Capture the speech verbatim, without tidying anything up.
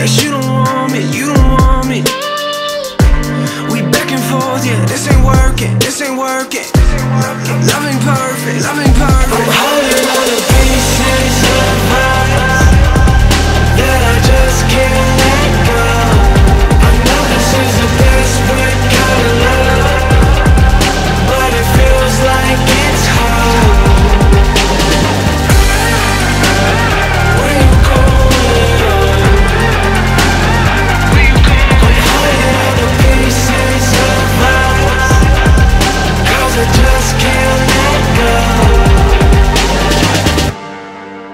Guess you don't want me, you don't want me. We back and forth, yeah, this ain't working, this ain't working. Loving perfect, loving perfect. I'm holding on.